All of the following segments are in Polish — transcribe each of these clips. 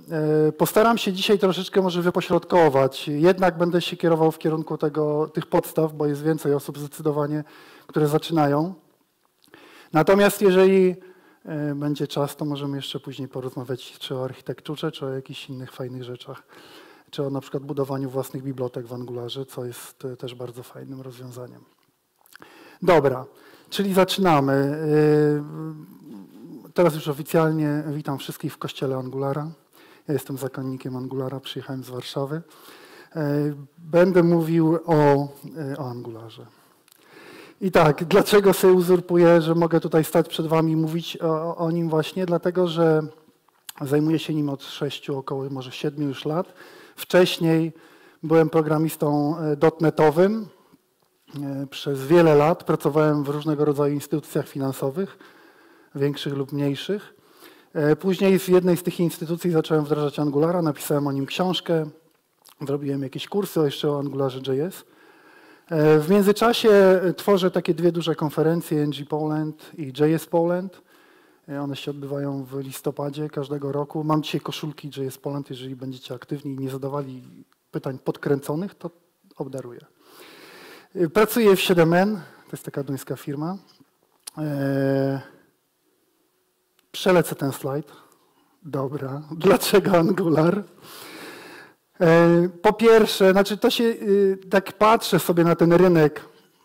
Postaram się dzisiaj troszeczkę może wypośrodkować. Jednak będę się kierował w kierunku tych podstaw, bo jest więcej osób zdecydowanie, które zaczynają. Natomiast jeżeli będzie czas, to możemy jeszcze później porozmawiać czy o architekturze, czy o jakichś innych fajnych rzeczach, czy o na przykład budowaniu własnych bibliotek w Angularze, co jest też bardzo fajnym rozwiązaniem. Dobra, czyli zaczynamy. Teraz już oficjalnie witam wszystkich w kościele Angulara. Ja jestem zakonnikiem Angulara, przyjechałem z Warszawy. Będę mówił o Angularze. I tak, dlaczego sobie uzurpuję, że mogę tutaj stać przed wami i mówić o nim właśnie? Dlatego, że zajmuję się nim od 6, około może 7 już lat. Wcześniej byłem programistą .NET-owym. Przez wiele lat pracowałem w różnego rodzaju instytucjach finansowych, większych lub mniejszych. Później w jednej z tych instytucji zacząłem wdrażać Angulara, napisałem o nim książkę, zrobiłem jakieś kursy jeszcze o Angularze.js. W międzyczasie tworzę takie 2 duże konferencje, NG Poland i JS Poland. One się odbywają w listopadzie każdego roku. Mam dzisiaj koszulki JS Poland, jeżeli będziecie aktywni i nie zadawali pytań podkręconych, to obdaruję. Pracuję w 7N, to jest taka duńska firma. Przelecę ten slajd. Dobra, dlaczego Angular? Po pierwsze, tak patrzę sobie na ten rynek,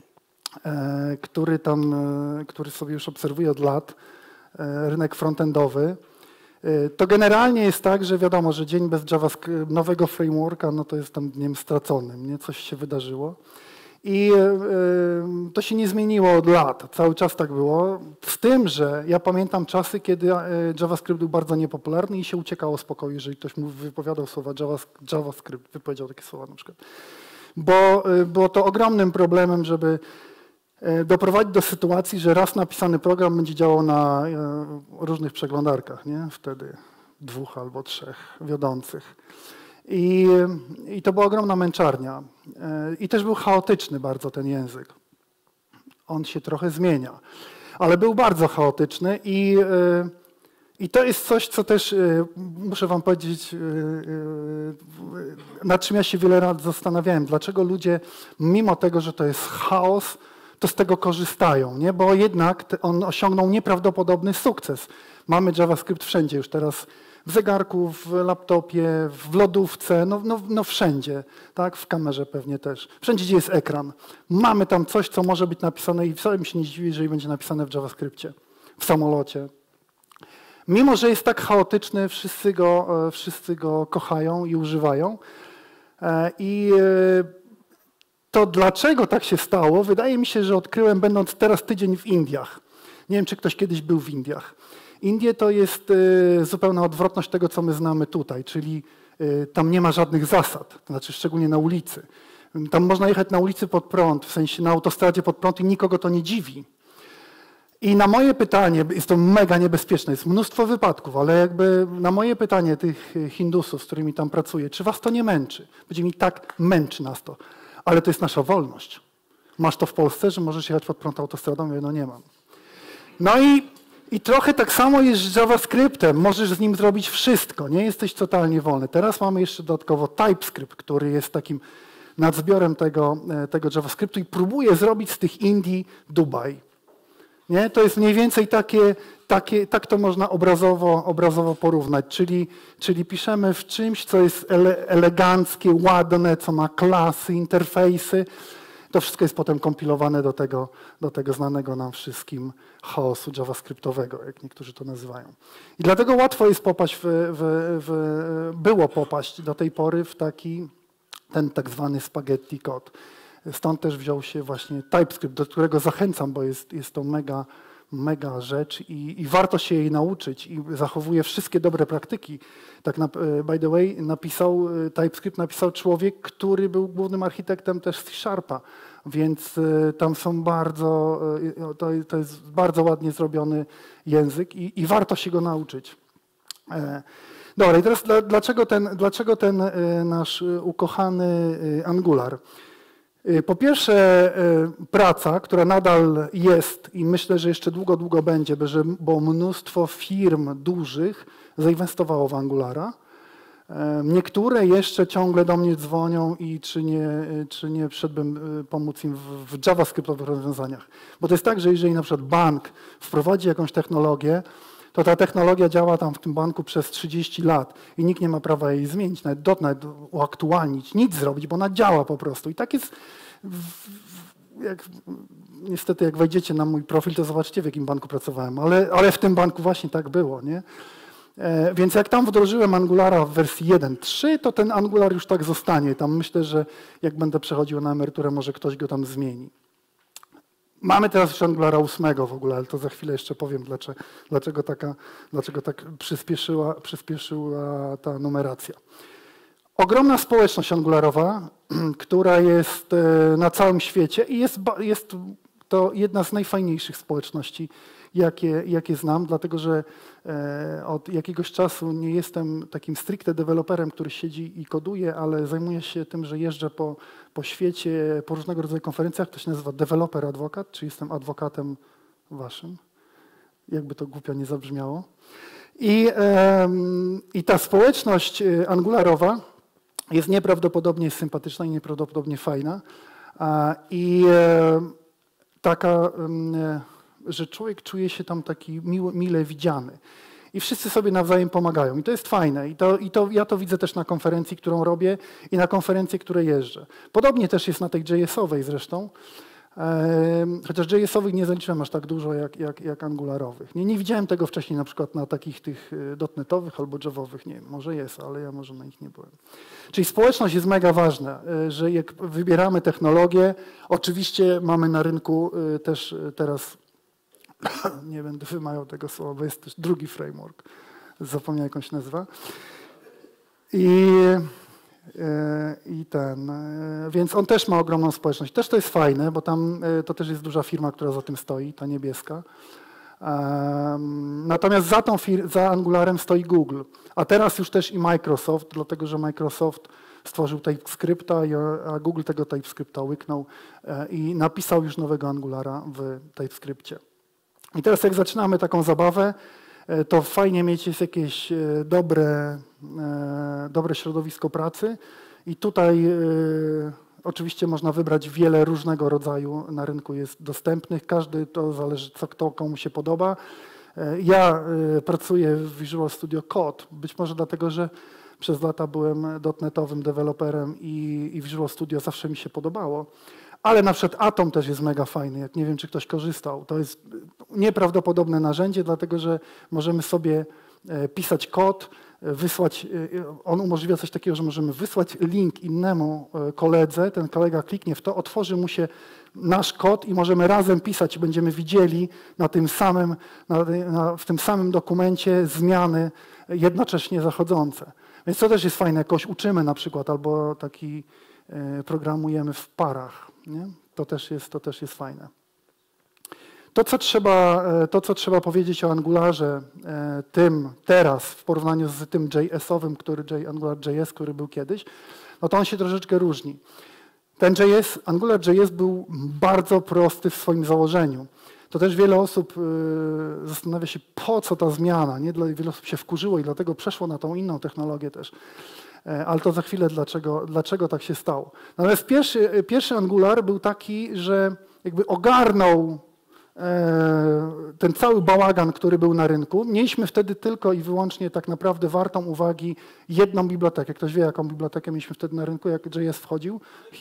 który sobie już obserwuję od lat, rynek frontendowy. To generalnie jest tak, że wiadomo, że dzień bez nowego frameworka, no to jest tam dniem straconym, nie? Coś się wydarzyło. I to się nie zmieniło od lat, cały czas tak było. Z tym, że ja pamiętam czasy, kiedy JavaScript był bardzo niepopularny i się uciekało z pokoju, jeżeli ktoś mu wypowiadał słowa JavaScript, wypowiedział takie słowa na przykład. Bo było to ogromnym problemem, żeby doprowadzić do sytuacji, że raz napisany program będzie działał na różnych przeglądarkach, nie? Wtedy 2 albo 3 wiodących. I to była ogromna męczarnia. I też był chaotyczny bardzo ten język. On się trochę zmienia, ale był bardzo chaotyczny i to jest coś, co też muszę wam powiedzieć, nad czym ja się wiele razy zastanawiałem. Dlaczego ludzie, mimo tego, że to jest chaos, to z tego korzystają, nie? Bo jednak on osiągnął nieprawdopodobny sukces. Mamy JavaScript wszędzie już teraz. W zegarku, w laptopie, w lodówce, no wszędzie, tak? W kamerze pewnie też. Wszędzie, gdzie jest ekran. Mamy tam coś, co może być napisane i wcale mi się nie dziwi, jeżeli będzie napisane w JavaScriptie, w samolocie. Mimo że jest tak chaotyczny, wszyscy go kochają i używają. I to dlaczego tak się stało, wydaje mi się, że odkryłem będąc teraz tydzień w Indiach. Nie wiem, czy ktoś kiedyś był w Indiach. Indie to jest zupełna odwrotność tego, co my znamy tutaj, czyli tam nie ma żadnych zasad, to znaczy szczególnie na ulicy. Tam można jechać na ulicy pod prąd, w sensie na autostradzie pod prąd i nikogo to nie dziwi. I na moje pytanie, jest to mega niebezpieczne, jest mnóstwo wypadków, ale jakby na moje pytanie tych Hindusów, z którymi tam pracuję, czy was to nie męczy? Będzie mi tak, męczy nas to, ale to jest nasza wolność. Masz to w Polsce, że możesz jechać pod prąd autostradą? Ja no nie mam. No i trochę tak samo jest z JavaScriptem. Możesz z nim zrobić wszystko, nie jesteś totalnie wolny. Teraz mamy jeszcze dodatkowo TypeScript, który jest takim nadzbiorem tego JavaScriptu i próbuje zrobić z tych Indii Dubaj. Nie? To jest mniej więcej tak to można obrazowo porównać. Czyli piszemy w czymś, co jest eleganckie, ładne, co ma klasy, interfejsy. To wszystko jest potem kompilowane do tego znanego nam wszystkim chaosu javascriptowego, jak niektórzy to nazywają. I dlatego łatwo jest było popaść do tej pory w ten tak zwany spaghetti code. Stąd też wziął się właśnie TypeScript, do którego zachęcam, bo jest to mega rzecz i warto się jej nauczyć i zachowuje wszystkie dobre praktyki. Tak by the way, TypeScript napisał człowiek, który był głównym architektem też C#, więc tam są to jest bardzo ładnie zrobiony język i warto się go nauczyć. Dobra, i teraz dlaczego ten nasz ukochany Angular? Po pierwsze praca, która nadal jest i myślę, że jeszcze długo będzie, bo mnóstwo firm dużych zainwestowało w Angulara. Niektóre jeszcze ciągle do mnie dzwonią i czy nie przyszedłbym pomóc im w JavaScriptowych rozwiązaniach. Bo to jest tak, że jeżeli na przykład bank wprowadzi jakąś technologię, to ta technologia działa tam w tym banku przez 30 lat i nikt nie ma prawa jej zmienić, nawet uaktualnić, nic zrobić, bo ona działa po prostu. I tak jest, niestety jak wejdziecie na mój profil, to zobaczycie, w jakim banku pracowałem, ale w tym banku właśnie tak było, nie? Więc jak tam wdrożyłem Angulara w wersji 1.3, to ten Angular już tak zostanie. Tam myślę, że jak będę przechodził na emeryturę, może ktoś go tam zmieni. Mamy teraz już Angulara 8 w ogóle, ale to za chwilę jeszcze powiem, dlaczego tak przyspieszyła ta numeracja. Ogromna społeczność angularowa, która jest na całym świecie i jest to jedna z najfajniejszych społeczności, jakie znam, dlatego że od jakiegoś czasu nie jestem takim stricte deweloperem, który siedzi i koduje, ale zajmuję się tym, że jeżdżę po świecie, po różnego rodzaju konferencjach. To się nazywa developer adwokat, czy jestem adwokatem waszym, jakby to głupio nie zabrzmiało. I ta społeczność angularowa jest nieprawdopodobnie sympatyczna i nieprawdopodobnie fajna. I taka, że człowiek czuje się tam taki mile widziany. I wszyscy sobie nawzajem pomagają. I to jest fajne. Ja to widzę też na konferencji, którą robię i na konferencje, które jeżdżę. Podobnie też jest na tej JS-owej zresztą. Chociaż JS-owych nie zaliczyłem aż tak dużo jak angularowych. Nie widziałem tego wcześniej na przykład na takich tych dotnetowych albo javowych. Nie, może jest, ale ja może na nich nie byłem. Czyli społeczność jest mega ważna, że jak wybieramy technologię, oczywiście mamy na rynku też teraz, nie będę wymawiał tego słowa, bo jest też drugi framework, zapomniałem jak on się nazywa. Więc on też ma ogromną społeczność. Też to jest fajne, bo tam to też jest duża firma, która za tym stoi, ta niebieska. Natomiast za Angularem stoi Google, a teraz już też i Microsoft, dlatego że Microsoft stworzył TypeScripta, a Google tego TypeScripta łyknął i napisał już nowego Angulara w TypeScripcie. I teraz jak zaczynamy taką zabawę, to fajnie mieć jakieś dobre środowisko pracy i tutaj oczywiście można wybrać wiele różnego rodzaju na rynku jest dostępnych. Każdy to zależy, kto komu się podoba. Ja pracuję w Visual Studio Code, być może dlatego, że przez lata byłem dotnetowym deweloperem i Visual Studio zawsze mi się podobało. Ale na przykład Atom też jest mega fajny, jak nie wiem, czy ktoś korzystał. To jest nieprawdopodobne narzędzie, dlatego że możemy sobie pisać kod, wysłać, on umożliwia coś takiego, że możemy wysłać link innemu koledze, ten kolega kliknie w to, otworzy mu się nasz kod i możemy razem pisać i będziemy widzieli w tym samym dokumencie zmiany jednocześnie zachodzące. Więc to też jest fajne, jakoś uczymy na przykład, albo taki programujemy w parach. Nie? To też jest fajne. To, co trzeba powiedzieć o Angularze tym teraz w porównaniu z tym JS-owym, AngularJS, który był kiedyś, no to on się troszeczkę różni. Ten AngularJS był bardzo prosty w swoim założeniu. To też wiele osób zastanawia się, po co ta zmiana. Nie? Wiele osób się wkurzyło i dlatego przeszło na tą inną technologię też. Ale to za chwilę, dlaczego tak się stało. Natomiast pierwszy Angular był taki, że jakby ogarnął ten cały bałagan, który był na rynku. Mieliśmy wtedy tylko i wyłącznie tak naprawdę wartą uwagi jedną bibliotekę. Ktoś wie, jaką bibliotekę mieliśmy wtedy na rynku, jak JS wchodził?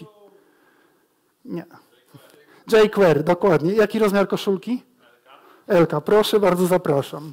Nie. jQuery, dokładnie. Jaki rozmiar koszulki? LK. Proszę bardzo, zapraszam.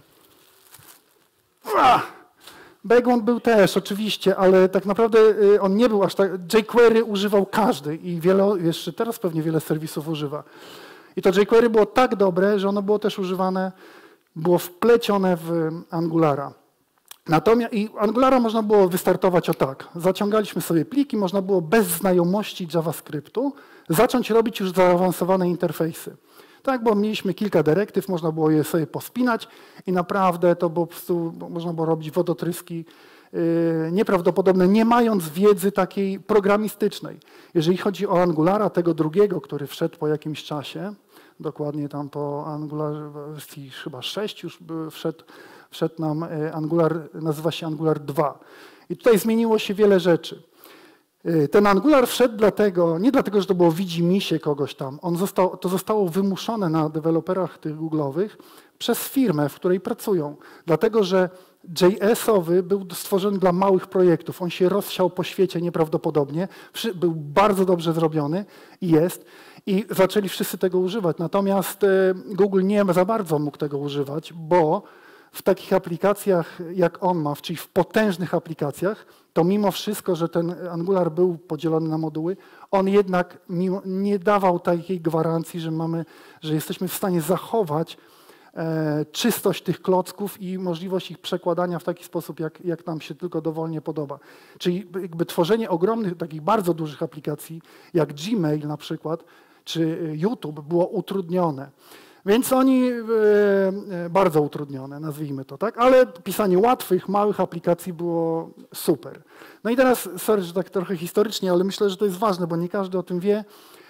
Background był też, oczywiście, ale tak naprawdę on nie był aż tak... jQuery używał każdy i jeszcze teraz pewnie wiele serwisów używa. I to jQuery było tak dobre, że ono było też używane, było wplecione w Angulara. Natomiast i Angulara można było wystartować o tak. Zaciągaliśmy sobie pliki, można było bez znajomości JavaScriptu zacząć robić już zaawansowane interfejsy. Tak, bo mieliśmy kilka dyrektyw, można było je sobie pospinać i naprawdę to po prostu można było robić wodotryski nieprawdopodobne, nie mając wiedzy takiej programistycznej. Jeżeli chodzi o Angulara, tego drugiego, który wszedł po jakimś czasie, dokładnie tam po Angular wersji chyba 6 już wszedł nam Angular, nazywa się Angular 2. I tutaj zmieniło się wiele rzeczy. Ten Angular wszedł dlatego, nie dlatego, że to było widzimisię kogoś tam. To zostało wymuszone na deweloperach tych Google'owych przez firmę, w której pracują. Dlatego, że JS-owy był stworzony dla małych projektów. On się rozsiał po świecie nieprawdopodobnie. Był bardzo dobrze zrobiony i jest. I zaczęli wszyscy tego używać. Natomiast Google nie za bardzo mógł tego używać, bo w takich aplikacjach, jak on ma, czyli w potężnych aplikacjach, to mimo wszystko, że ten Angular był podzielony na moduły, on jednak nie dawał takiej gwarancji, że jesteśmy w stanie zachować czystość tych klocków i możliwość ich przekładania w taki sposób, jak nam się tylko dowolnie podoba. Czyli jakby tworzenie ogromnych, takich bardzo dużych aplikacji, jak Gmail na przykład, czy YouTube było utrudnione. Więc oni bardzo utrudnione, nazwijmy to, tak? Ale pisanie łatwych, małych aplikacji było super. No i teraz, sorry, że tak trochę historycznie, ale myślę, że to jest ważne, bo nie każdy o tym wie,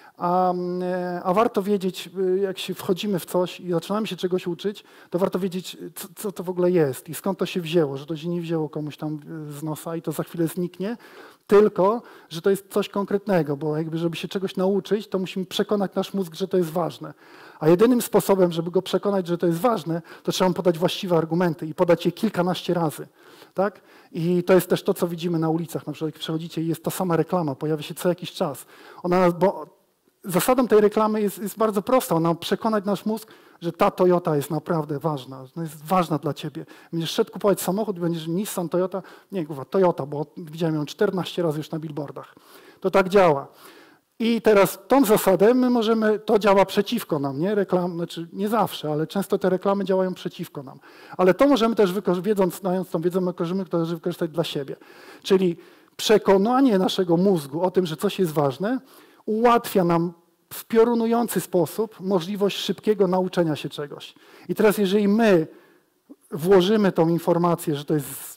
a warto wiedzieć, jak się wchodzimy w coś i zaczynamy się czegoś uczyć, to warto wiedzieć, co to w ogóle jest i skąd to się wzięło, że to się nie wzięło komuś tam z nosa i to za chwilę zniknie, tylko, że to jest coś konkretnego, bo jakby, żeby się czegoś nauczyć, to musimy przekonać nasz mózg, że to jest ważne. A jedynym sposobem, żeby go przekonać, że to jest ważne, to trzeba mu podać właściwe argumenty i podać je kilkanaście razy. Tak? I to jest też to, co widzimy na ulicach. Na przykład jak przechodzicie i jest ta sama reklama, pojawia się co jakiś czas. Bo zasadą tej reklamy jest bardzo prosta. Ona ma przekonać nasz mózg, że ta Toyota jest naprawdę ważna. Ona jest ważna dla ciebie. Będziesz szedł kupować samochód i będziesz Nissan, Toyota. Nie, kurwa, Toyota, bo widziałem ją 14 razy już na billboardach. To tak działa. I teraz tą zasadę to działa przeciwko nam, nie? Znaczy nie zawsze, ale często te reklamy działają przeciwko nam. Ale to możemy też, znając tą wiedzę, możemy to też wykorzystać dla siebie. Czyli przekonanie naszego mózgu o tym, że coś jest ważne, ułatwia nam w piorunujący sposób możliwość szybkiego nauczenia się czegoś. I teraz jeżeli my włożymy tą informację, że to jest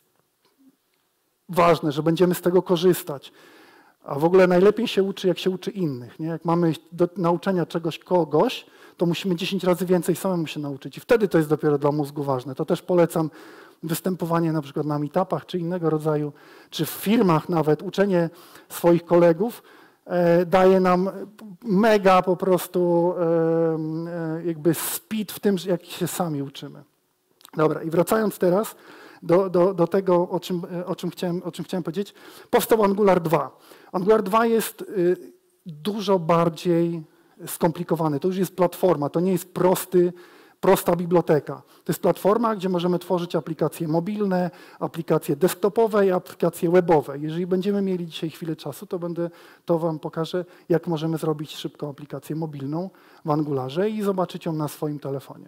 ważne, że będziemy z tego korzystać, a w ogóle najlepiej się uczy, jak się uczy innych. Nie? Jak mamy do nauczenia czegoś kogoś, to musimy 10 razy więcej samemu się nauczyć. I wtedy to jest dopiero dla mózgu ważne. To też polecam występowanie na przykład na meetupach czy innego rodzaju, czy w firmach nawet, uczenie swoich kolegów daje nam mega po prostu jakby speed w tym, jak się sami uczymy. Dobra, i wracając teraz do tego, o czym chciałem powiedzieć, powstał Angular 2. Angular 2 jest dużo bardziej skomplikowany. To już jest platforma, to nie jest prosta biblioteka. To jest platforma, gdzie możemy tworzyć aplikacje mobilne, aplikacje desktopowe i aplikacje webowe. Jeżeli będziemy mieli dzisiaj chwilę czasu, to wam pokażę, jak możemy zrobić szybką aplikację mobilną w Angularze i zobaczyć ją na swoim telefonie.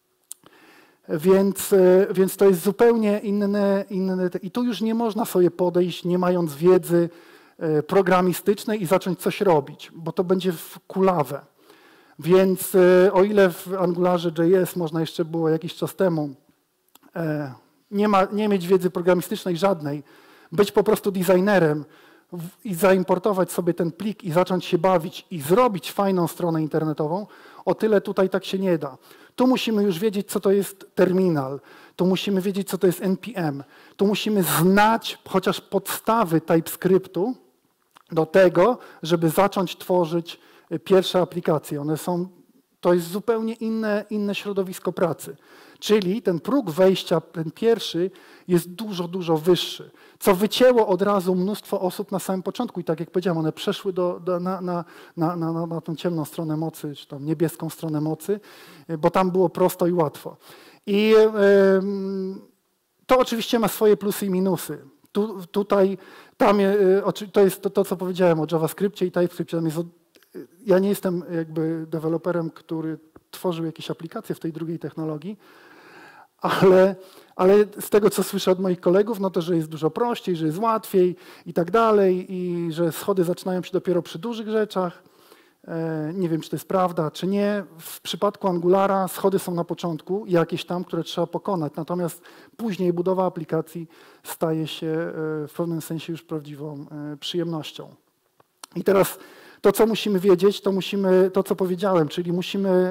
Więc to jest zupełnie inne. I tu już nie można sobie podejść, nie mając wiedzy programistycznej i zacząć coś robić, bo to będzie w kulawę. Więc o ile w Angularze JS można jeszcze było jakiś czas temu nie mieć wiedzy programistycznej żadnej, być po prostu designerem i zaimportować sobie ten plik i zacząć się bawić i zrobić fajną stronę internetową, o tyle tutaj tak się nie da. Tu musimy już wiedzieć, co to jest terminal, tu musimy wiedzieć, co to jest NPM, tu musimy znać chociaż podstawy TypeScriptu do tego, żeby zacząć tworzyć pierwsze aplikacje. To jest zupełnie inne środowisko pracy. Czyli ten próg wejścia, ten pierwszy, jest dużo, dużo wyższy, co wycięło od razu mnóstwo osób na samym początku. I tak jak powiedziałem, one przeszły na tę ciemną stronę mocy, czy tam niebieską stronę mocy, bo tam było prosto i łatwo. I to oczywiście ma swoje plusy i minusy. To jest to, co powiedziałem o JavaScriptie i TypeScriptie. Ja nie jestem jakby deweloperem, który tworzył jakieś aplikacje w tej drugiej technologii, ale z tego, co słyszę od moich kolegów, no to, że jest dużo prościej, że jest łatwiej i tak dalej i że schody zaczynają się dopiero przy dużych rzeczach. Nie wiem, czy to jest prawda, czy nie. W przypadku Angulara schody są na początku, jakieś tam, które trzeba pokonać, natomiast później budowa aplikacji staje się w pewnym sensie już prawdziwą przyjemnością. I teraz to, co musimy wiedzieć, to, co powiedziałem, czyli musimy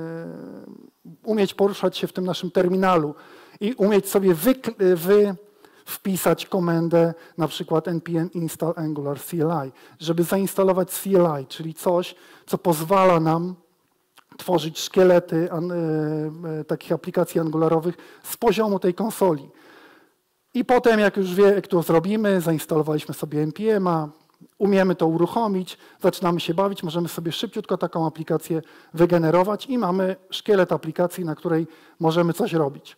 umieć poruszać się w tym naszym terminalu i umieć sobie wpisać komendę, na przykład npm install angular CLI, żeby zainstalować CLI, czyli coś, co pozwala nam tworzyć szkielety takich aplikacji angularowych z poziomu tej konsoli. I potem, jak to zrobimy, zainstalowaliśmy sobie npm-a, umiemy to uruchomić, zaczynamy się bawić, możemy sobie szybciutko taką aplikację wygenerować i mamy szkielet aplikacji, na której możemy coś robić.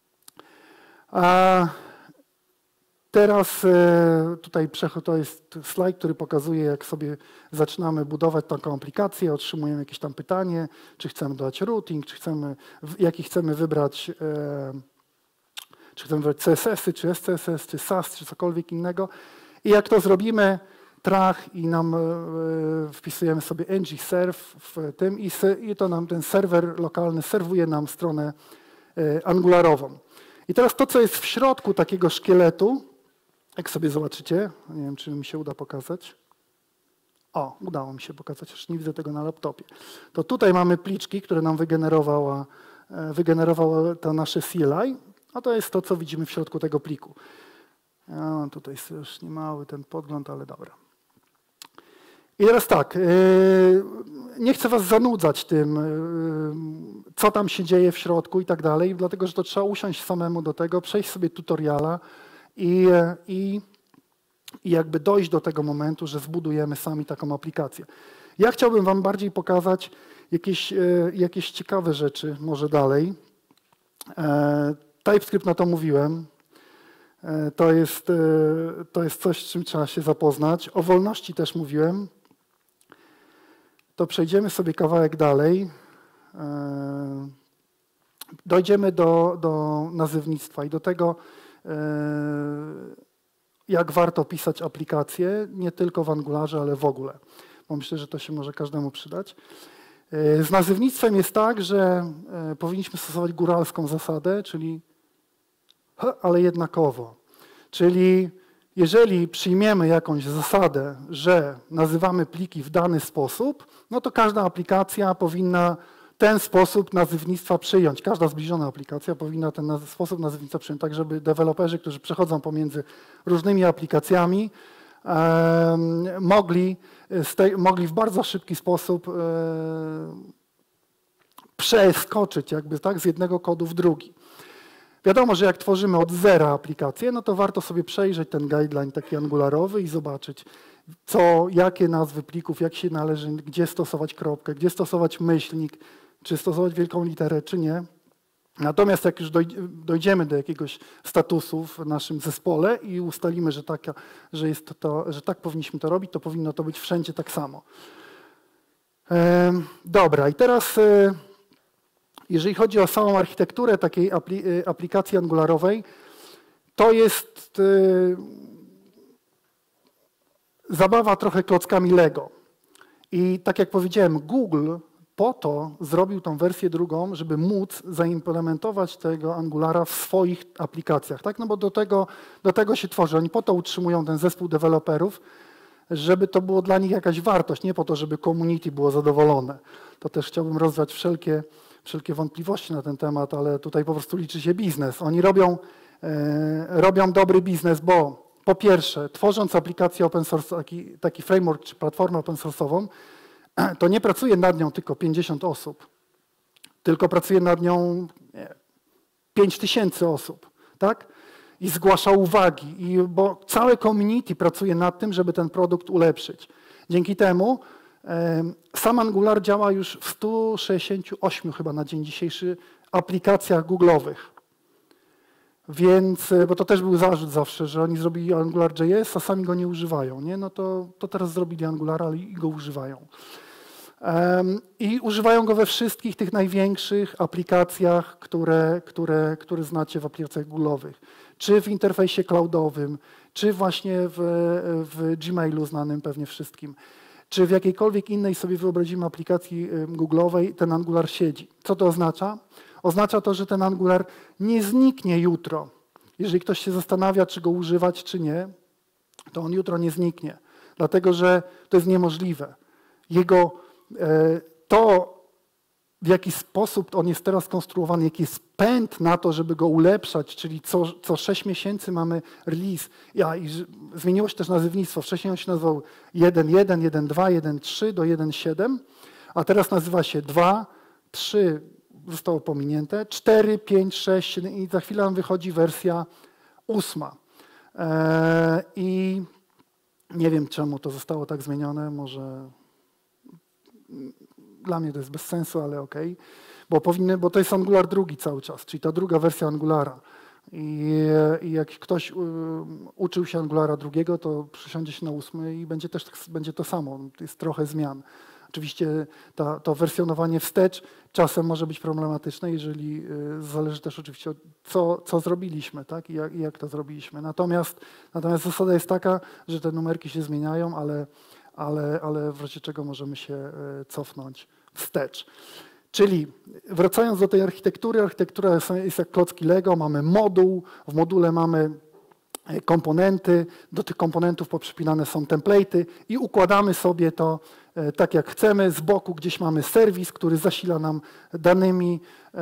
A teraz tutaj to jest slajd, który pokazuje, jak sobie zaczynamy budować taką aplikację, otrzymujemy jakieś tam pytanie, czy chcemy dodać routing, jaki chcemy wybrać, czy chcemy wybrać CSS-y, czy SCSS, czy SAS, czy cokolwiek innego. I jak to zrobimy, trach i nam wpisujemy sobie ng-serve w tym i to nam ten serwer lokalny serwuje nam stronę angularową. I teraz to, co jest w środku takiego szkieletu, jak sobie zobaczycie, nie wiem, czy mi się uda pokazać. O, udało mi się pokazać, już nie widzę tego na laptopie. To tutaj mamy pliczki, które nam wygenerowało to nasze CLI, a to jest to, co widzimy w środku tego pliku. Tutaj jest już niemały ten podgląd, ale dobra. I teraz tak, nie chcę was zanudzać tym, co tam się dzieje w środku i tak dalej, dlatego że to trzeba usiąść samemu do tego, przejść sobie tutoriala i jakby dojść do tego momentu, że zbudujemy sami taką aplikację. Ja chciałbym wam bardziej pokazać jakieś ciekawe rzeczy może dalej. TypeScript, no to mówiłem. To jest coś, z czym trzeba się zapoznać. O wolności też mówiłem. To przejdziemy sobie kawałek dalej. Dojdziemy do nazywnictwa i do tego, jak warto pisać aplikacje, nie tylko w Angularze, ale w ogóle. Bo myślę, że to się może każdemu przydać. Z nazywnictwem jest tak, że powinniśmy stosować góralską zasadę, czyli ale jednakowo. Czyli jeżeli przyjmiemy jakąś zasadę, że nazywamy pliki w dany sposób, no to każda aplikacja powinna ten sposób nazywnictwa przyjąć. Każda zbliżona aplikacja powinna ten sposób nazywnictwa przyjąć, tak żeby deweloperzy, którzy przechodzą pomiędzy różnymi aplikacjami, mogli w bardzo szybki sposób przeskoczyć jakby tak z jednego kodu w drugi. Wiadomo, że jak tworzymy od zera aplikację, no to warto sobie przejrzeć ten guideline taki angularowy i zobaczyć, jakie nazwy plików, jak się należy, gdzie stosować kropkę, gdzie stosować myślnik, czy stosować wielką literę, czy nie. Natomiast jak już dojdziemy do jakiegoś statusu w naszym zespole i ustalimy, że tak powinniśmy to robić, to powinno to być wszędzie tak samo. Dobra, i teraz jeżeli chodzi o samą architekturę takiej aplikacji angularowej, to jest zabawa trochę klockami Lego. I tak jak powiedziałem, Google po to zrobił tą wersję drugą, żeby móc zaimplementować tego Angulara w swoich aplikacjach. Tak? No bo do tego się tworzy. Oni po to utrzymują ten zespół deweloperów, żeby to było dla nich jakaś wartość, nie po to, żeby community było zadowolone. To też chciałbym rozwiać wszelkie wątpliwości na ten temat, ale tutaj po prostu liczy się biznes. Oni robią dobry biznes, bo po pierwsze, tworząc aplikację open source, taki framework czy platformę open source'ową, to nie pracuje nad nią tylko 50 osób, tylko pracuje nad nią 5000 osób, tak? I zgłasza uwagi, bo całe community pracuje nad tym, żeby ten produkt ulepszyć. Dzięki temu sam Angular działa już w 168 chyba na dzień dzisiejszy aplikacjach Google'owych. Więc, bo to też był zarzut zawsze, że oni zrobili AngularJS, a sami go nie używają. Nie? No to teraz zrobili Angulara, ale i go używają. I używają go we wszystkich tych największych aplikacjach, które znacie w aplikacjach Google'owych. Czy w interfejsie cloudowym, czy właśnie w Gmailu znanym pewnie wszystkim. Czy w jakiejkolwiek innej sobie wyobrazimy aplikacji Google'owej, ten Angular siedzi. Co to oznacza? Oznacza to, że ten Angular nie zniknie jutro. Jeżeli ktoś się zastanawia, czy go używać, czy nie, to on jutro nie zniknie. Dlatego, że to jest niemożliwe. To, w jaki sposób on jest teraz konstruowany, jaki jest pęd na to, żeby go ulepszać, czyli co 6 miesięcy mamy release. Zmieniło się też nazywnictwo. Wcześniej on się nazywał 1.1, 1.2, 1.3 do 1.7, a teraz nazywa się 2, 3, zostało pominięte, 4, 5, 6, 7 i za chwilę nam wychodzi wersja 8. I nie wiem, czemu to zostało tak zmienione, może dla mnie to jest bez sensu, ale okej. Bo to jest Angular 2 cały czas, czyli ta druga wersja Angulara. I jak ktoś uczył się Angulara 2, to przesiądzie się na 8 i będzie to samo. Jest trochę zmian. Oczywiście to wersjonowanie wstecz czasem może być problematyczne, jeżeli zależy też oczywiście od co zrobiliśmy, tak? I jak to zrobiliśmy. Natomiast zasada jest taka, że te numerki się zmieniają, ale w razie czego możemy się cofnąć wstecz. Czyli wracając do tej architektury, architektura jest jak klocki Lego, mamy moduł, w module mamy komponenty, do tych komponentów poprzypinane są template'y i układamy sobie to tak jak chcemy. Z boku gdzieś mamy serwis, który zasila nam danymi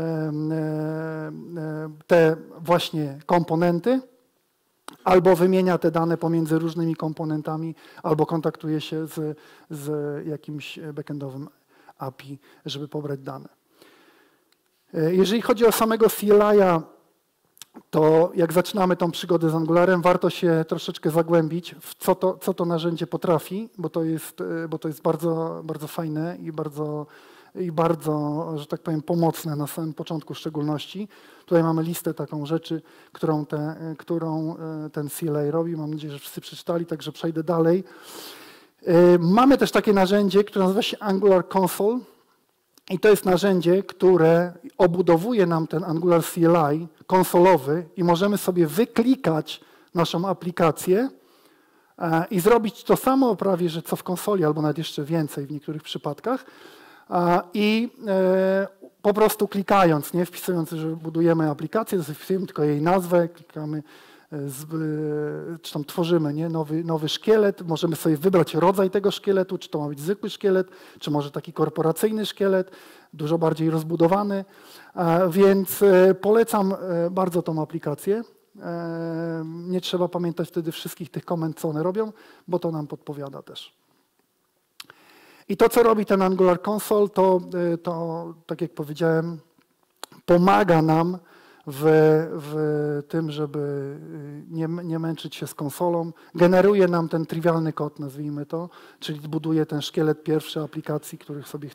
te właśnie komponenty, albo wymienia te dane pomiędzy różnymi komponentami, albo kontaktuje się z jakimś backendowym API, żeby pobrać dane. Jeżeli chodzi o samego CLI-a, to jak zaczynamy tą przygodę z Angularem, warto się troszeczkę zagłębić w co to narzędzie potrafi, bo to jest bardzo, bardzo fajne i bardzo, że tak powiem, pomocne na samym początku w szczególności. Tutaj mamy listę taką rzeczy, którą ten CLI robi. Mam nadzieję, że wszyscy przeczytali, także przejdę dalej. Mamy też takie narzędzie, które nazywa się Angular Console i to jest narzędzie, które obudowuje nam ten Angular CLI konsolowy i możemy sobie wyklikać naszą aplikację i zrobić to samo prawie, że co w konsoli, albo nawet jeszcze więcej w niektórych przypadkach. I po prostu klikając, nie wpisując, że budujemy aplikację, to wpisujemy tylko jej nazwę, klikamy, czy tam tworzymy nowy szkielet, możemy sobie wybrać rodzaj tego szkieletu, czy to ma być zwykły szkielet, czy może taki korporacyjny szkielet, dużo bardziej rozbudowany, więc polecam bardzo tą aplikację. Nie trzeba pamiętać wtedy wszystkich tych komend, co one robią, bo to nam podpowiada też. I to, co robi ten Angular Console, to tak jak powiedziałem, pomaga nam w tym, żeby nie męczyć się z konsolą. Generuje nam ten trywialny kod, nazwijmy to, czyli buduje ten szkielet pierwszy aplikacji, których sobie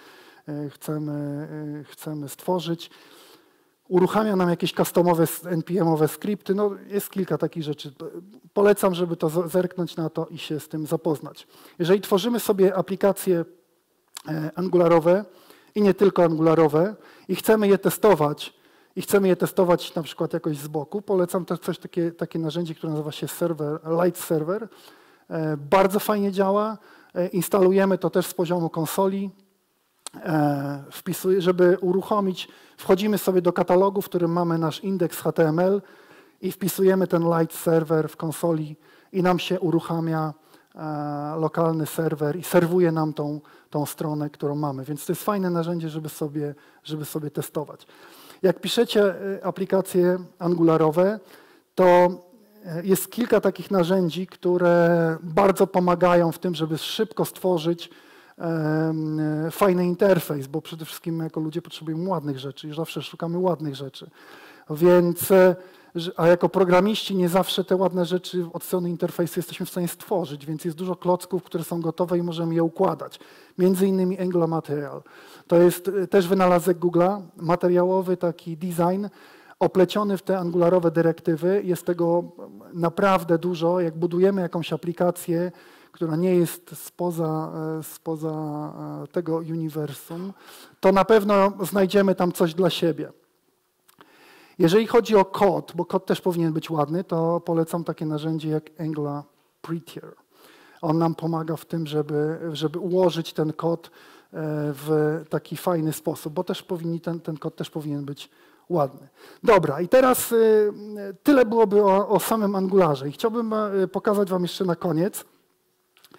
chcemy stworzyć. Uruchamia nam jakieś customowe, npm-owe skrypty. No, jest kilka takich rzeczy. Polecam, żeby to zerknąć na to i się z tym zapoznać. Jeżeli tworzymy sobie aplikacje angularowe i nie tylko angularowe i chcemy je testować na przykład jakoś z boku, polecam też takie narzędzie, które nazywa się Light Server. Bardzo fajnie działa. Instalujemy to też z poziomu konsoli. Żeby uruchomić, wchodzimy sobie do katalogu, w którym mamy nasz indeks HTML i wpisujemy ten Light Server w konsoli i nam się uruchamia lokalny serwer i serwuje nam tą stronę, którą mamy. Więc to jest fajne narzędzie, żeby sobie testować. Jak piszecie aplikacje angularowe, to jest kilka takich narzędzi, które bardzo pomagają w tym, żeby szybko stworzyć fajny interfejs, bo przede wszystkim my jako ludzie potrzebujemy ładnych rzeczy i zawsze szukamy ładnych rzeczy. Więc, a jako programiści nie zawsze te ładne rzeczy od strony interfejsu jesteśmy w stanie stworzyć, więc jest dużo klocków, które są gotowe i możemy je układać. Między innymi Angular Material. To jest też wynalazek Google'a, materiałowy taki design, opleciony w te angularowe dyrektywy. Jest tego naprawdę dużo. Jak budujemy jakąś aplikację, która nie jest spoza tego uniwersum, to na pewno znajdziemy tam coś dla siebie. Jeżeli chodzi o kod, bo kod też powinien być ładny, to polecam takie narzędzie jak Angular Prettier. On nam pomaga w tym, żeby ułożyć ten kod w taki fajny sposób, bo też ten kod też powinien być ładny. Dobra, i teraz tyle byłoby o samym Angularze. I chciałbym pokazać wam jeszcze na koniec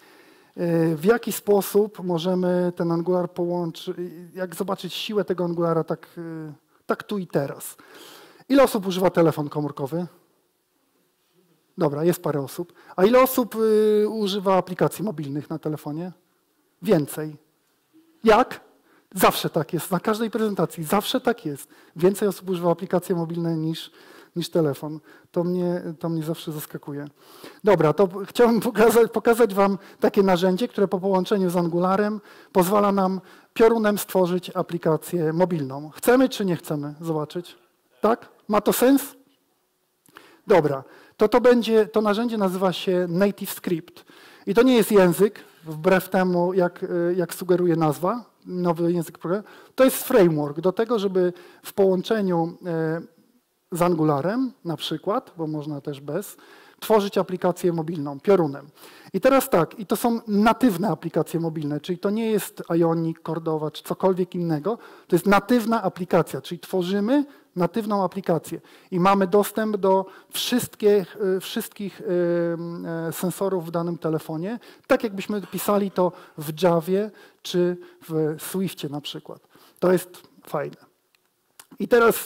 w jaki sposób możemy ten Angular połączyć, jak zobaczyć siłę tego Angulara tak tu i teraz. Ile osób używa telefon komórkowy? Dobra, jest parę osób. A ile osób używa aplikacji mobilnych na telefonie? Więcej. Jak? Zawsze tak jest. Na każdej prezentacji zawsze tak jest. Więcej osób używa aplikacji mobilne niż telefon. To mnie zawsze zaskakuje. Dobra, to chciałbym pokazać wam takie narzędzie, które po połączeniu z Angularem pozwala nam piorunem stworzyć aplikację mobilną. Chcemy czy nie chcemy zobaczyć? Tak? Ma to sens? Dobra, to narzędzie nazywa się NativeScript. I to nie jest język, wbrew temu, jak sugeruje nazwa, nowy język programowy. To jest framework do tego, żeby w połączeniu z Angularem na przykład, bo można też bez, tworzyć aplikację mobilną, piorunem. I teraz tak, i to są natywne aplikacje mobilne, czyli to nie jest Ionic, Cordova czy cokolwiek innego, to jest natywna aplikacja, czyli tworzymy natywną aplikację i mamy dostęp do wszystkich sensorów w danym telefonie, tak jakbyśmy pisali to w Javie czy w Swiftie na przykład. To jest fajne. I teraz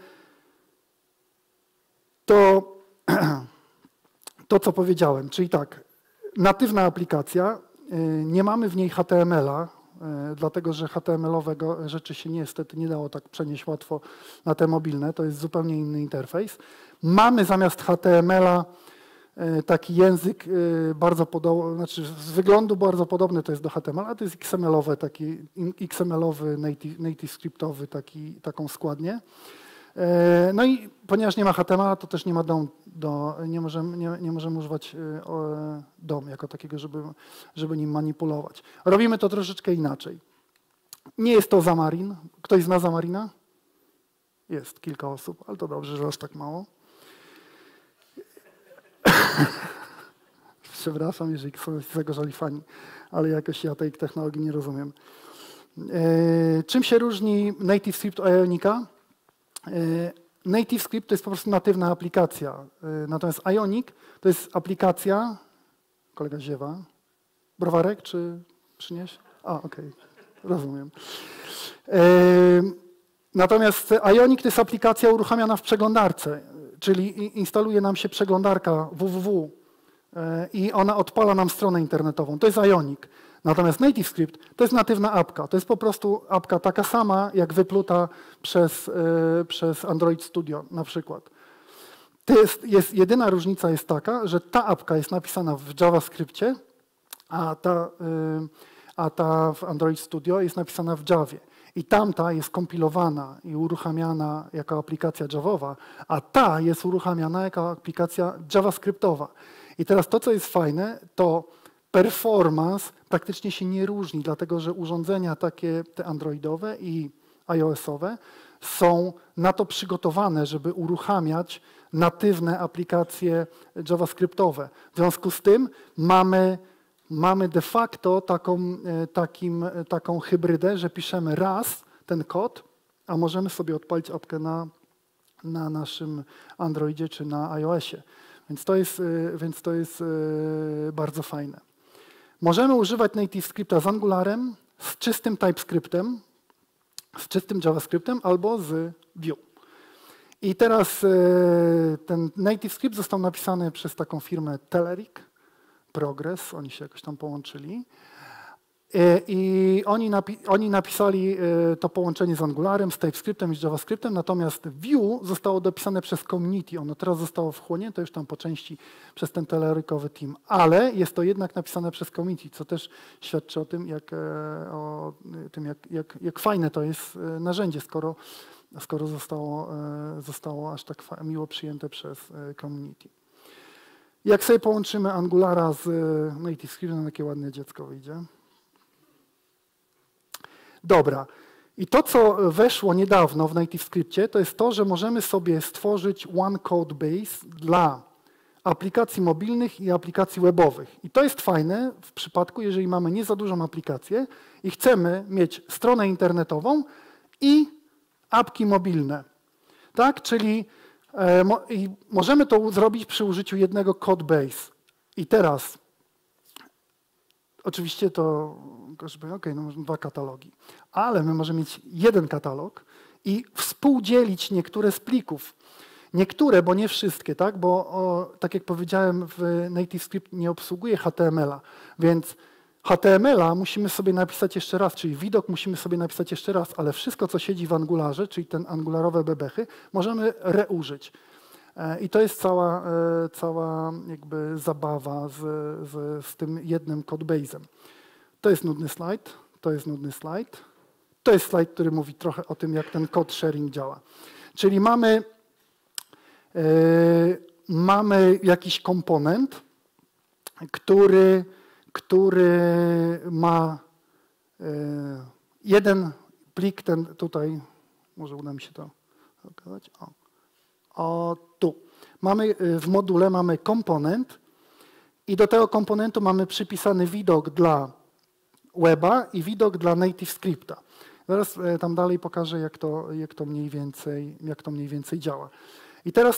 to, co powiedziałem, czyli tak, natywna aplikacja, nie mamy w niej HTML-a, dlatego że HTML-owego rzeczy się niestety nie dało tak przenieść łatwo na te mobilne, to jest zupełnie inny interfejs. Mamy zamiast HTML-a taki język bardzo podobny, znaczy z wyglądu bardzo podobny to jest do HTML, a to jest XML-owy, taki XML-owy, native-scriptowy, taką składnię. No i ponieważ nie ma HTML, to też nie ma nie możemy używać DOM jako takiego, żeby nim manipulować. Robimy to troszeczkę inaczej. Nie jest to Xamarin. Ktoś zna Xamarina? Jest kilka osób, ale to dobrze, że aż tak mało. Przepraszam, jeżeli są z tego żali fani, ale jakoś ja tej technologii nie rozumiem. Czym się różni NativeScript od Ionica? NativeScript to jest po prostu natywna aplikacja, natomiast Ionic to jest aplikacja, kolega ziewa, browarek czy przynieś? Okej, rozumiem. Natomiast Ionic to jest aplikacja uruchamiana w przeglądarce, czyli instaluje nam się przeglądarka www i ona odpala nam stronę internetową. To jest Ionic. Natomiast NativeScript to jest natywna apka. To jest po prostu apka taka sama, jak wypluta przez Android Studio na przykład. Jedyna różnica jest taka, że ta apka jest napisana w JavaScriptie, a ta w Android Studio jest napisana w Javie. I tamta jest kompilowana i uruchamiana jako aplikacja javowa, a ta jest uruchamiana jako aplikacja javascriptowa. I teraz to, co jest fajne, to performance praktycznie się nie różni, dlatego że urządzenia takie, te androidowe i iOS-owe są na to przygotowane, żeby uruchamiać natywne aplikacje javascriptowe. W związku z tym mamy de facto taką hybrydę, że piszemy raz ten kod, a możemy sobie odpalić apkę na naszym Androidzie czy na iOSie. Więc to jest bardzo fajne. Możemy używać NativeScripta z Angularem, z czystym TypeScriptem, z czystym JavaScriptem albo z Vue. I teraz ten NativeScript został napisany przez taką firmę Telerik Progress, oni się jakoś tam połączyli. I oni napisali to połączenie z Angularem, z TypeScriptem i z JavaScriptem, natomiast Vue zostało dopisane przez community. Ono teraz zostało wchłonięte już tam po części przez ten telerikowy team, ale jest to jednak napisane przez community, co też świadczy o tym, jak fajne to jest narzędzie, skoro zostało aż tak miło przyjęte przez community. Jak sobie połączymy Angulara z NativeScriptem, takie ładne dziecko wyjdzie. Dobra. I to, co weszło niedawno w NativeScriptie, to jest to, że możemy sobie stworzyć one code base dla aplikacji mobilnych i aplikacji webowych. I to jest fajne w przypadku, jeżeli mamy nie za dużą aplikację i chcemy mieć stronę internetową i apki mobilne. Tak? Czyli możemy to zrobić przy użyciu jednego code base. I teraz oczywiście to, okej, no może 2 katalogi, ale my możemy mieć jeden katalog i współdzielić niektóre z plików. Niektóre, bo nie wszystkie, tak? Bo tak jak powiedziałem, w NativeScript nie obsługuje HTML-a, więc HTML-a musimy sobie napisać jeszcze raz, czyli widok musimy sobie napisać jeszcze raz, ale wszystko, co siedzi w Angularze, czyli ten angularowe bebechy, możemy reużyć. I to jest cała jakby zabawa z tym jednym codebase'em. To jest nudny slajd, to jest nudny slajd. To jest slajd, który mówi trochę o tym, jak ten code sharing działa. Czyli mamy jakiś komponent, który ma jeden plik, ten tutaj, może uda mi się to pokazać. O tu. W module mamy komponent i do tego komponentu mamy przypisany widok dla weba i widok dla NativeScripta. Zaraz tam dalej pokażę, jak to mniej więcej działa. I teraz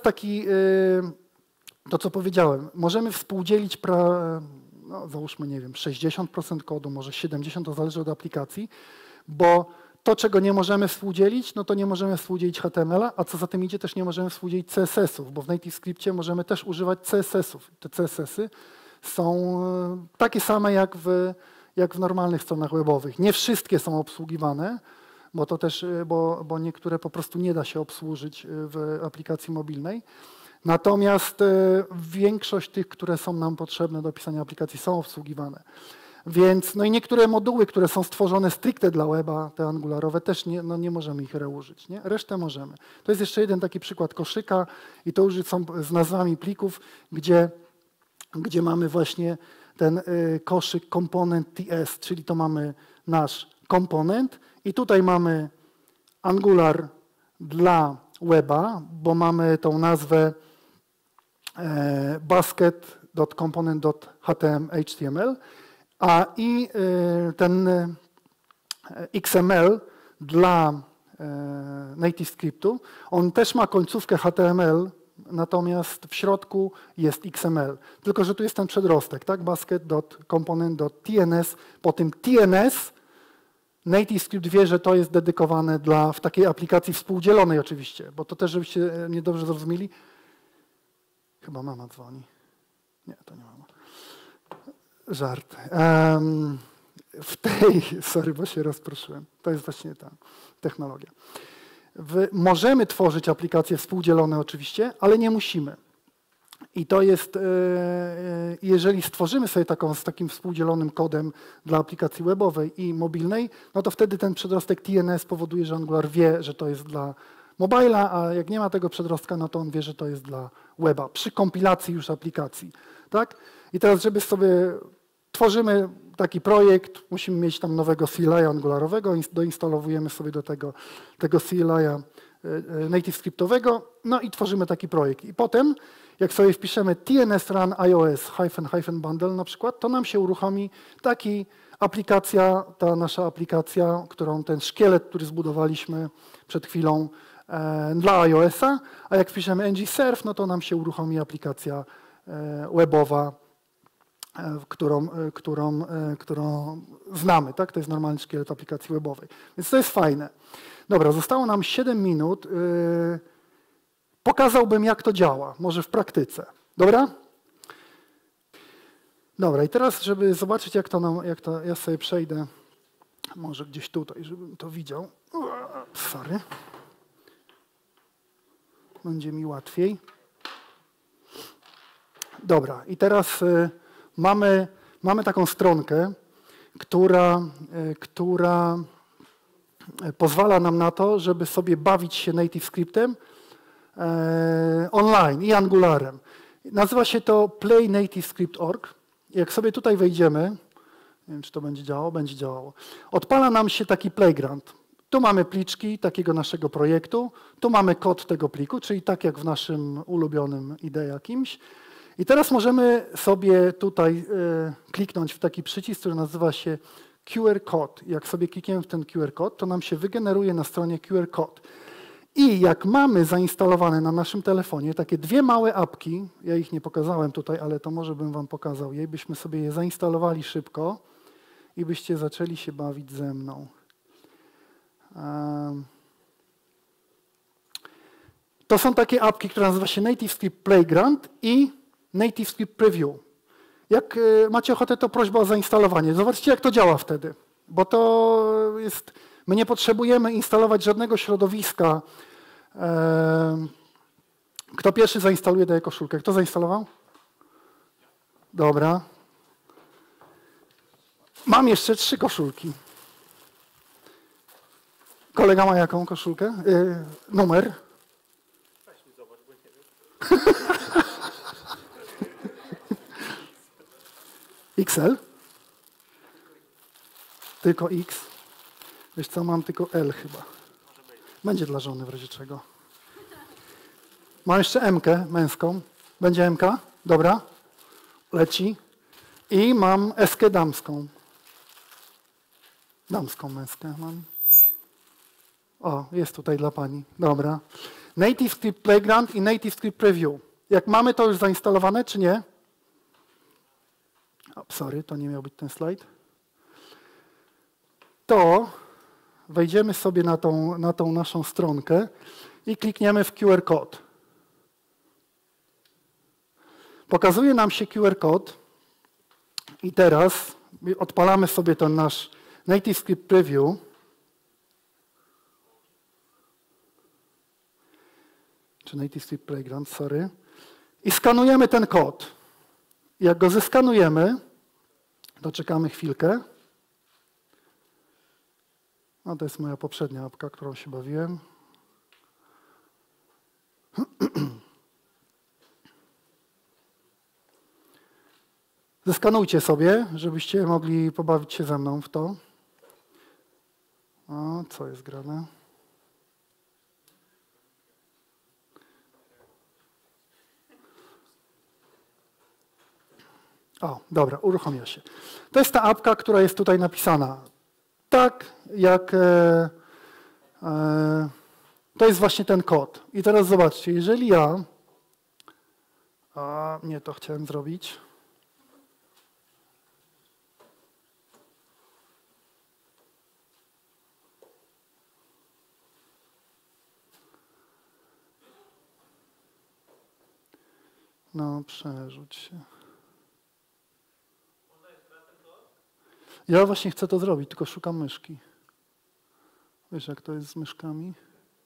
to co powiedziałem, możemy współdzielić, no, załóżmy, nie wiem, 60% kodu, może 70%, to zależy od aplikacji, bo to, czego nie możemy współdzielić, no to nie możemy współdzielić HTML-a, a co za tym idzie, też nie możemy współdzielić CSS-ów, bo w NativeScriptie możemy też używać CSS-ów. Te CSS-y są takie same jak w normalnych stronach webowych. Nie wszystkie są obsługiwane, bo to też, bo niektóre po prostu nie da się obsłużyć w aplikacji mobilnej. Natomiast większość tych, które są nam potrzebne do pisania aplikacji, są obsługiwane. Więc, no i niektóre moduły, które są stworzone stricte dla weba, te angularowe, też nie możemy ich reużyć. Nie? Resztę możemy. To jest jeszcze jeden taki przykład koszyka i to już są z nazwami plików, gdzie mamy właśnie ten koszyk komponent TS, czyli to mamy nasz komponent i tutaj mamy Angular dla weba, bo mamy tą nazwę basket.component.html, i ten XML dla NativeScriptu, on też ma końcówkę HTML, natomiast w środku jest XML. Tylko że tu jest ten przedrostek, tak? Basket.component.tns. Po tym TNS NativeScript wie, że to jest dedykowane w takiej aplikacji współdzielonej oczywiście, bo to też, żebyście mnie dobrze zrozumieli. Chyba mama dzwoni. Nie, to nie mama. Żart. Sorry, bo się rozproszyłem. To jest właśnie ta technologia. Możemy tworzyć aplikacje współdzielone oczywiście, ale nie musimy. I to jest, jeżeli stworzymy sobie z takim współdzielonym kodem dla aplikacji webowej i mobilnej, no to wtedy ten przedrostek TNS powoduje, że Angular wie, że to jest dla mobila, a jak nie ma tego przedrostka, no to on wie, że to jest dla weba, przy kompilacji już aplikacji. Tak? I teraz, żeby sobie tworzymy taki projekt, musimy mieć tam nowego CLI angularowego, doinstalowujemy sobie do tego CLI NativeScriptowego, no i tworzymy taki projekt. I potem, jak sobie wpiszemy TNS run iOS --bundle na przykład, to nam się uruchomi ta nasza aplikacja, ten szkielet, który zbudowaliśmy przed chwilą dla iOS-a, a jak wpiszemy ng-serve, no to nam się uruchomi aplikacja webowa, którą znamy. Tak? To jest normalny szkielet aplikacji webowej. Więc to jest fajne. Dobra, zostało nam 7 minut. Pokazałbym, jak to działa, może w praktyce. Dobra? Dobra, i teraz, żeby zobaczyć, ja sobie przejdę może gdzieś tutaj, żebym to widział. Sorry. Będzie mi łatwiej. Dobra, i teraz mamy taką stronkę, która pozwala nam na to, żeby sobie bawić się NativeScriptem online i Angularem. Nazywa się to playnativescript.org. Jak sobie tutaj wejdziemy, nie wiem, czy to będzie działało, będzie działało. Odpala nam się taki playground. Tu mamy pliczki takiego naszego projektu, tu mamy kod tego pliku, czyli tak jak w naszym ulubionym IDE jakimś. I teraz możemy sobie tutaj kliknąć w taki przycisk, który nazywa się QR Code. Jak sobie klikniemy w ten QR Code, to nam się wygeneruje na stronie QR Code. I jak mamy zainstalowane na naszym telefonie takie 2 małe apki, ja ich nie pokazałem tutaj, ale to może bym wam pokazał je, byśmy sobie je zainstalowali szybko, i byście zaczęli się bawić ze mną. To są takie apki, które nazywa się NativeScript Playground i NativeScript Preview. Jak macie ochotę, to prośba o zainstalowanie. Zobaczcie, jak to działa wtedy. Bo to jest... My nie potrzebujemy instalować żadnego środowiska. Kto pierwszy zainstaluje, daje koszulkę. Kto zainstalował? Dobra. Mam jeszcze 3 koszulki. Kolega ma jaką koszulkę? Numer? Weź mi zobacz, bo nie wiem. XL? Tylko X? Wiesz co, mam tylko L chyba. Będzie dla żony w razie czego. Mam jeszcze M-kę męską. Będzie M-ka? Dobra. Leci. I mam S-kę damską. Damską męskę mam. O, jest tutaj dla pani. Dobra. NativeScript Playground i NativeScript Preview. Jak mamy to już zainstalowane, czy nie? O, sorry, to nie miał być ten slajd. To wejdziemy sobie na tą naszą stronkę i klikniemy w QR Code. Pokazuje nam się QR Code i teraz odpalamy sobie ten nasz NativeScript Preview. Czy NativeScript Playground, sorry. I skanujemy ten kod. Jak go zeskanujemy, to czekamy chwilkę. No to jest moja poprzednia apka, którą się bawiłem. Zeskanujcie sobie, żebyście mogli pobawić się ze mną w to. O, co jest grane? O, dobra, uruchomiła się. To jest ta apka, która jest tutaj napisana. Tak, jak... to jest właśnie ten kod. I teraz zobaczcie, jeżeli ja... nie to chciałem zrobić. No, przerzuć się. Ja właśnie chcę to zrobić, tylko szukam myszki. Wiesz, jak to jest z myszkami?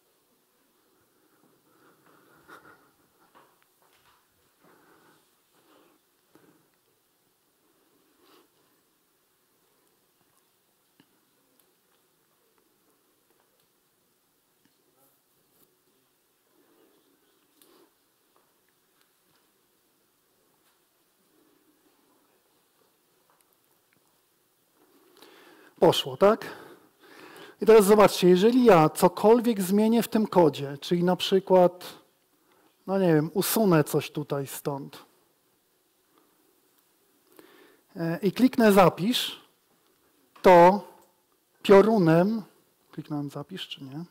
Poszło, tak? I teraz zobaczcie, jeżeli ja cokolwiek zmienię w tym kodzie, czyli na przykład, no nie wiem, usunę coś tutaj stąd i kliknę zapisz, to piorunem, kliknąłem zapisz czy nie?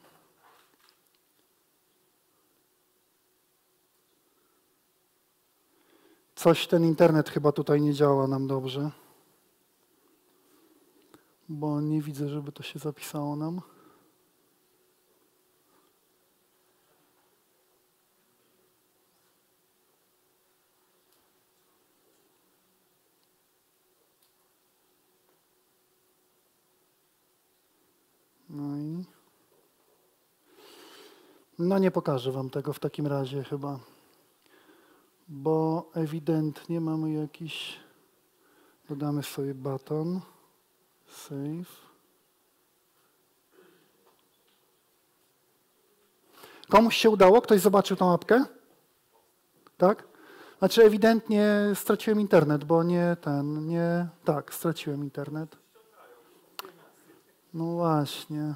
Coś ten internet chyba tutaj nie działa nam dobrze. Bo nie widzę, żeby to się zapisało nam. No nie pokażę wam tego w takim razie chyba, bo ewidentnie mamy jakiś, dodamy sobie baton. Save. Komuś się udało? Ktoś zobaczył tą apkę? Tak? Znaczy ewidentnie straciłem internet, bo tak, straciłem internet. No właśnie.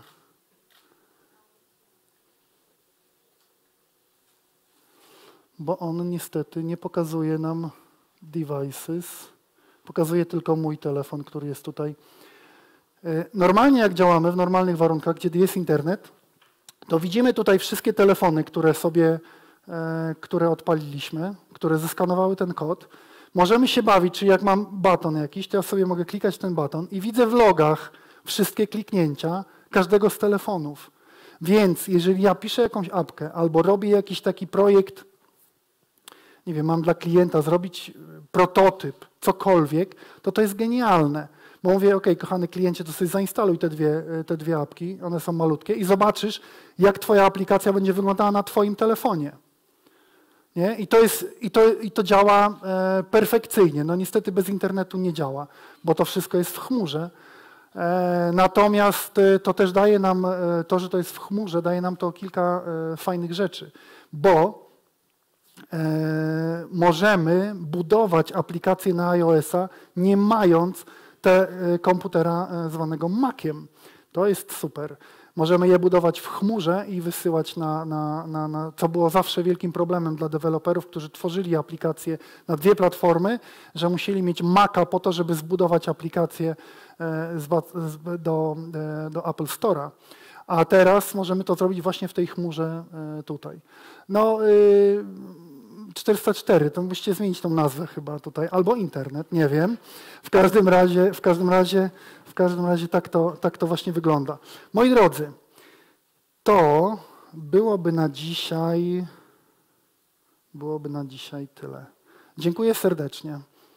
Bo on niestety nie pokazuje nam devices. Pokazuje tylko mój telefon, który jest tutaj. Normalnie jak działamy w normalnych warunkach, gdzie jest internet, to widzimy tutaj wszystkie telefony, które odpaliliśmy, które zeskanowały ten kod. Możemy się bawić, czyli jak mam baton jakiś, to ja sobie mogę klikać ten baton i widzę w logach wszystkie kliknięcia każdego z telefonów. Więc jeżeli ja piszę jakąś apkę albo robię jakiś taki projekt, nie wiem, mam dla klienta zrobić prototyp, cokolwiek, to jest genialne. Bo mówię, ok, kochany kliencie, to sobie zainstaluj te dwie apki, one są malutkie i zobaczysz, jak twoja aplikacja będzie wyglądała na twoim telefonie. Nie? I to działa perfekcyjnie. No niestety bez internetu nie działa, bo to wszystko jest w chmurze. Natomiast to też daje nam, to, że to jest w chmurze, daje nam to kilka fajnych rzeczy, bo możemy budować aplikacje na iOS-a, nie mając komputera zwanego Maciem. To jest super. Możemy je budować w chmurze i wysyłać co było zawsze wielkim problemem dla deweloperów, którzy tworzyli aplikacje na dwie platformy, że musieli mieć Maca po to, żeby zbudować aplikację do Apple Store'a. A teraz możemy to zrobić właśnie w tej chmurze tutaj. No, 404, to musicie zmienić tą nazwę chyba tutaj, albo internet, nie wiem. W każdym razie tak to właśnie wygląda. Moi drodzy, to byłoby na dzisiaj tyle. Dziękuję serdecznie.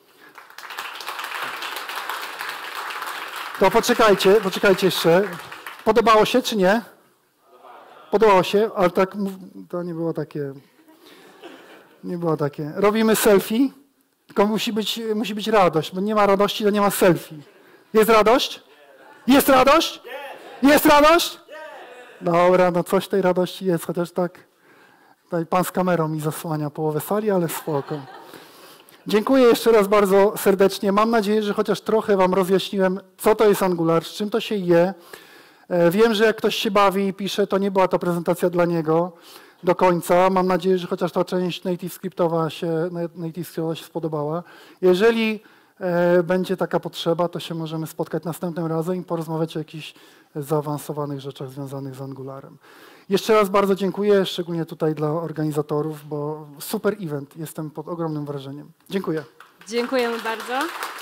To poczekajcie jeszcze. Podobało się, czy nie? Podobało się, ale tak to nie było takie. Nie było takie. Robimy selfie, tylko musi być radość, bo nie ma radości, to nie ma selfie. Jest radość? Jest radość? Jest radość? Dobra, no coś tej radości jest, chociaż tak tutaj pan z kamerą mi zasłania połowę sali, ale spoko. Dziękuję jeszcze raz bardzo serdecznie. Mam nadzieję, że chociaż trochę wam rozjaśniłem, co to jest Angular, z czym to się je. Wiem, że jak ktoś się bawi i pisze, to nie była to prezentacja dla niego do końca. Mam nadzieję, że chociaż ta część native scriptowa się spodobała. Jeżeli będzie taka potrzeba, to się możemy spotkać następnym razem i porozmawiać o jakichś zaawansowanych rzeczach związanych z Angularem. Jeszcze raz bardzo dziękuję, szczególnie tutaj dla organizatorów, bo super event. Jestem pod ogromnym wrażeniem. Dziękuję. Dziękujemy bardzo.